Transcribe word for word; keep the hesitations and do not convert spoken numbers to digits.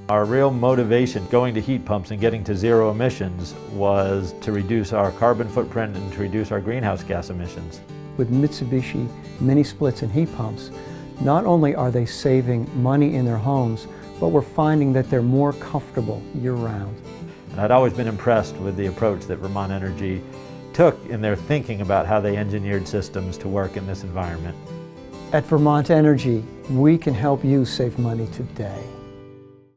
Our real motivation going to heat pumps and getting to zero emissions was to reduce our carbon footprint and to reduce our greenhouse gas emissions. With Mitsubishi mini splits and heat pumps, not only are they saving money in their homes, but we're finding that they're more comfortable year-round. And I'd always been impressed with the approach that Vermont Energy took in their thinking about how they engineered systems to work in this environment. At Vermont Energy, we can help you save money today.